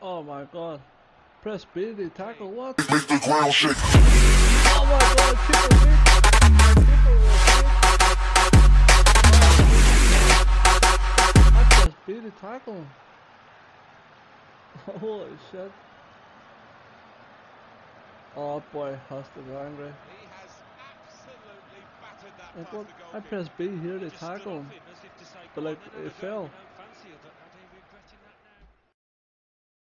Oh my god. Press B to tackle, what? Make the ground shake. Oh my god, triple hit. I pressed B to tackle. Holy shit. Oh boy, Huston's angry. He has absolutely battered that past the I goalkeeper. pressed B here to tackle him, but like it fell.